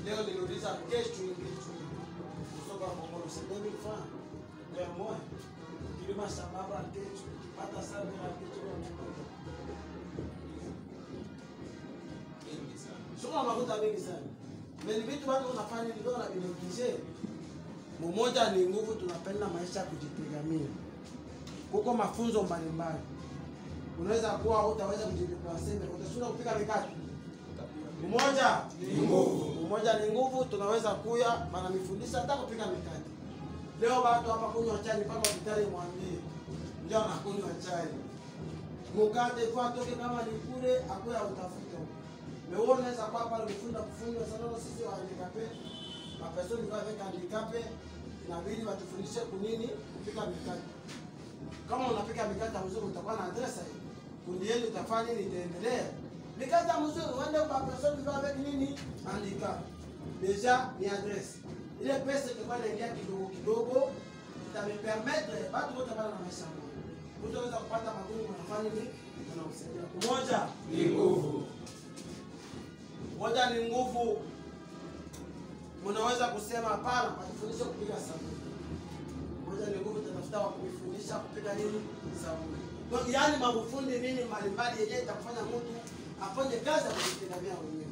Leo niliuliza kesho kusoka kwa msendeni fa. Leo moja. Kilima sababu kesho kipata sana na kesho mingi sana. Sio makuta mingi sana. Mimi vitu watu wanafanya ndio na binekije. Mmoja ni nguvu, tunapenda maisha kujitegemea. Kuko mafunzo mbalimbali. Unaweza kuwa utaweza kujitegemea, utashinda kupika mikate. Mmoja ni nguvu. Mmoja ni nguvu, tunaweza kuya bana mifundisha hata kupika mikate. Leo watu hapa kunywa chai mpaka hospitali mwambie. Ndio anakunywa chai. Mkate kwa toke kama ni kule akuya utafuta. Leo unaweza kwa hapa kufunda sana sisi wa handicapé. Mapesoni kwa weka handicapé inabidi watufundishe kunini kupika mikate. Kama unapika mikate mzuri utakuwa na adresa hii. Kundi yenu utafanya nini itaendelea. Mikate mzuri uende kwa personi kwa weka nini handicapé. Deja ni adresa. Ile pesa itakuwa inaingia kidogo kidogo itanipermettre watu wote bana na maisha bora. Utaweza kupata magumu unafanya nini? Unamsaidia. Moja ni nguvu. Moja ni nguvu. Mnaweza kusema hapana, atufundishe kupiga sabuni. Moja ni nguvu, tutafuta wa kufundisha kupiga nini? Sabuni. Kwa yaani mafundi nini mbalimbali yenyewe itakufanya mtu afanye kazi ya kujitegemea mwenyewe.